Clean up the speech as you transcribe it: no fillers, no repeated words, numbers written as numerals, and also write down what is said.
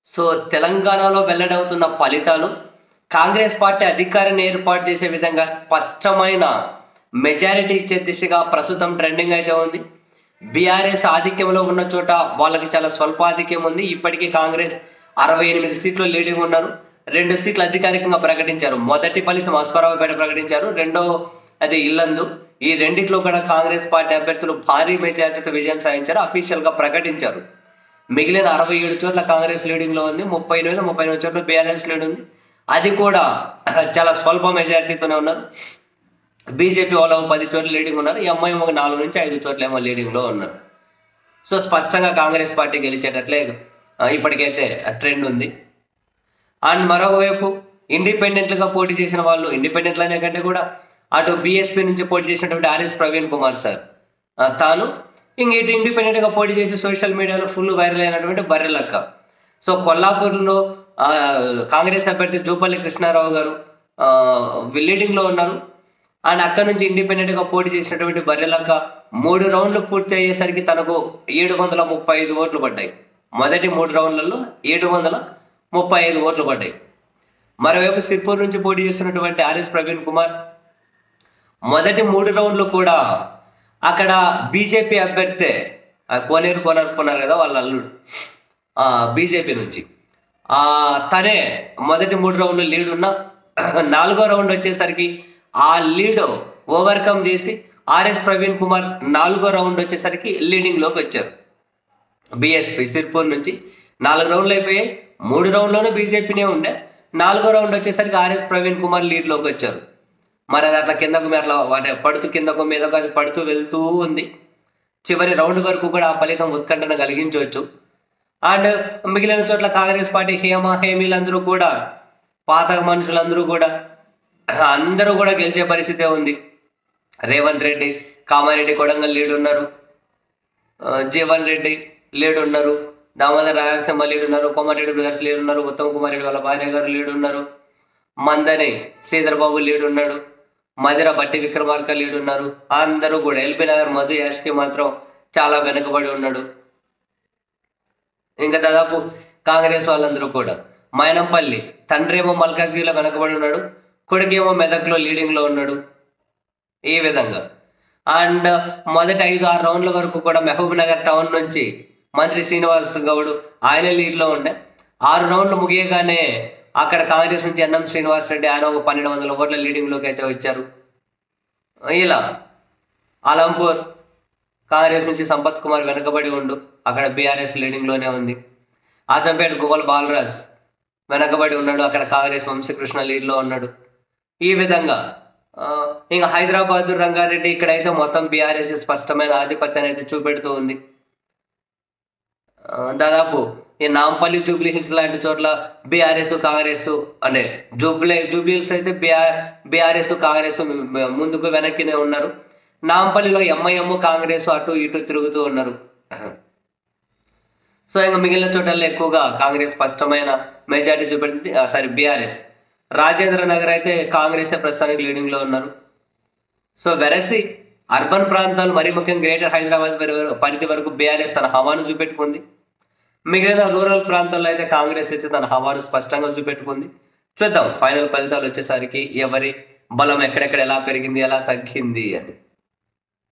So తెలంగాణలో వెల్లడవుతున్న ఫలితాలు Congress party అధికారాన్ని ఏర్పాటు చేసే విధంగా స్పష్టమైన మెజారిటీ ఇచ్చే దిశగా ప్రస్తుతం ట్రెండింగ్ అయితే ఉంది. బీఆర్ఎస్ ఆధిక్యంలో ఉన్న చోట వాళ్ళకి చాలా స్వల్ప ఆధిక్యం ఉంది. ఇప్పటికీ కాంగ్రెస్ 68 సీట్లు లీడింగ్ ఉన్నారు. 2 సీట్లు అధికారికంగా ప్రకటించారు. మొదటి ఫలితం అశ్వారావుపేట ప్రకటించారు, రెండో అది ఇల్లందు. ఈ రెండిట్లో కూడా కాంగ్రెస్ పార్టీ అభ్యర్థులు భారీ మెజారిటీతో విజయం సాధించారు, అఫీషియల్ గా ప్రకటించారు. మిగిలిన 67 చోట్ల కాంగ్రెస్ లీడింగ్ లో ఉంది, 38 చోట్ల బీఆర్ఎస్ లీడ్ ఉంది. అది కూడా చాలా స్వల్ప మెజారిటీతోనే ఉన్నారు. బీజేపీ వాళ్ళు 10 చోట్ల లీడింగ్ ఉన్నారు, ఎంఐఎం ఒక 4 నుంచి 5 చోట్ల ఏమో లీడింగ్ లో ఉన్నారు. సో స్పష్టంగా కాంగ్రెస్ పార్టీ గెలిచేటట్లే ఇప్పటికైతే ట్రెండ్ ఉంది. అండ్ మరోవైపు ఇండిపెండెంట్లుగా పోటీ చేసిన వాళ్ళు, ఇండిపెండెంట్ అనే కంటే కూడా అటు బీఎస్పీ నుంచి పోటీ చేసినటువంటి ఆర్ఎస్ ప్రవీణ్ కుమార్ సార్ తాను, ఇంక ఇటు ఇండిపెండెంట్ గా పోటీ చేసి సోషల్ మీడియాలో ఫుల్ వైరల్ అయినటువంటి బర్రెలక్క. సో కొల్లాపూర్లో కాంగ్రెస్ అభ్యర్థి జూపల్లి కృష్ణారావు గారు లీడింగ్ లో ఉన్నారు. అండ్ అక్కడ నుంచి ఇండిపెండెంట్ గా పోటీ చేసినటువంటి బర్రెలక్క 3 రౌండ్లు పూర్తి అయ్యేసరికి తనకు 735 ఓట్లు పడ్డాయి. మొదటి 3 రౌండ్లలో 735 ఓట్లు పడ్డాయి. మరోవైపు సిర్పూర్ నుంచి పోటీ చేస్తున్నటువంటి ఆర్ఎస్ ప్రవీణ్ కుమార్ మొదటి 3 రౌండ్లు కూడా అక్కడ బీజేపీ అభ్యర్థి కోనేరు కొన్నారు కదా వాళ్ళ అల్లుడు, బీజేపీ నుంచి తనే మొదటి 3 రౌండ్లు లీడ్ ఉన్న 4వ రౌండ్ వచ్చేసరికి ఆ లీడ్ ఓవర్కమ్ చేసి ఆర్ఎస్ ప్రవీణ్ కుమార్ 4వ రౌండ్ వచ్చేసరికి లీడింగ్ లోకి వచ్చారు. బీఎస్పీ సిర్పూర్ నుంచి 4 రౌండ్లు అయిపోయాయి. 3 రౌండ్లోనూ బీజేపీనే ఉండే, 4వ రౌండ్ వచ్చేసరికి ఆర్ఎస్ ప్రవీణ్ కుమార్ లీడ్ లోకి వచ్చారు. మరి అది అట్లా కిందకు అట్లా పడుతూ కిందకు మీదకు అది పడుతూ వెళ్తూ ఉంది. చివరి రౌండ్ వరకు కూడా ఆ ఫలితం ఉత్కంఠను కలిగించవచ్చు. అండ్ మిగిలిన చోట్ల కాంగ్రెస్ పార్టీ హేమీలందరూ కూడా, పాత మనుషులందరూ కూడా అందరూ కూడా గెలిచే పరిస్థితే ఉంది. రేవంత్ రెడ్డి, కామారెడ్డి కొడంగల్ లీడ్ ఉన్నారు, జీవన్ రెడ్డి లీడ్ ఉన్నారు, దామోదర్ రాయలసీమ లీడ్ ఉన్నారు, కోమారెడ్డి బ్రదర్స్ లీడ్ ఉన్నారు, ఉత్తమ్ కుమార్ రెడ్డి వాళ్ళ భార్య గారు లీడ్ ఉన్నారు, మందని శ్రీధర్ బాబు లీడ్ ఉన్నాడు, మధిర బట్టి విక్రమార్క లీడ్ ఉన్నారు. అందరూ కూడా ఎల్బీ నగర్ మధు యాష్కి మాత్రం చాలా వెనుకబడి ఉన్నాడు. ఇంకా దాదాపు కాంగ్రెస్ వాళ్ళందరూ కూడా మైనంపల్లి తండ్రి ఏమో మల్కాజ్గిరిలో వెనకబడి ఉన్నాడు, కొడుకేమో మెదక్లో లీడింగ్ లో ఉన్నాడు. ఈ విధంగా అండ్ మొదటి 5-6 రౌండ్ల వరకు కూడా మహబూబ్ నగర్ టౌన్ నుంచి మంత్రి శ్రీనివాస్ గౌడ్ ఆయన లీడ్ లో ఉండే. 6 రౌండ్లు ముగియగానే అక్కడ కాంగ్రెస్ నుంచి ఎన్ఎం శ్రీనివాస్ రెడ్డి ఆయన ఒక 1200 ఓట్ల లీడింగ్ లోకి అయితే వచ్చారు. ఇలా అలంపూర్ కాంగ్రెస్ నుంచి సంపత్ కుమార్ వెనకబడి ఉండు, అక్కడ బీఆర్ఎస్ లీడింగ్ లోనే ఉంది. ఆచంపేట గోపాల్ బాలరాజ్ వెనకబడి ఉన్నాడు, అక్కడ కాంగ్రెస్ వంశీకృష్ణ లీడ్ లో ఉన్నాడు. ఈ విధంగా ఇంకా హైదరాబాద్ రంగారెడ్డి ఇక్కడైతే మొత్తం బీఆర్ఎస్ స్పష్టమైన ఆధిపత్యాన్ని అయితే చూపెడుతూ ఉంది. దాదాపు ఈ నాంపల్లి జూబ్లీ హిల్స్ లాంటి చోట్ల బీఆర్ఎస్ కాంగ్రెస్ అంటే జూబ్లీ హిల్స్ అయితే బీఆర్ఎస్ కాంగ్రెస్ ముందుకు వెనక్కినే ఉన్నారు. నాంపల్లిలో ఎంఐఎం కాంగ్రెస్ అటు ఇటు తిరుగుతూ ఉన్నారు. సో ఇంకా మిగిలిన చోట్ల ఎక్కువగా కాంగ్రెస్ స్పష్టమైన మెజారిటీ చూపెడుతుంది. బీఆర్ఎస్ రాజేంద్ర నగర్ అయితే కాంగ్రెస్ ప్రస్తుతానికి లీడింగ్ లో ఉన్నారు. సో వెరసి అర్బన్ ప్రాంతాలు మరీ ముఖ్యంగా గ్రేటర్ హైదరాబాద్ పరిధి వరకు బీఆర్ఎస్ తన హవాను చూపెట్టుకుంది. మిగిలిన రూరల్ ప్రాంతాల్లో అయితే కాంగ్రెస్ అయితే తన హవాను స్పష్టంగా చూపెట్టుకుంది. చూద్దాం ఫైనల్ ఫలితాలు వచ్చేసరికి ఎవరి బలం ఎక్కడెక్కడ ఎలా పెరిగింది ఎలా తగ్గింది అని.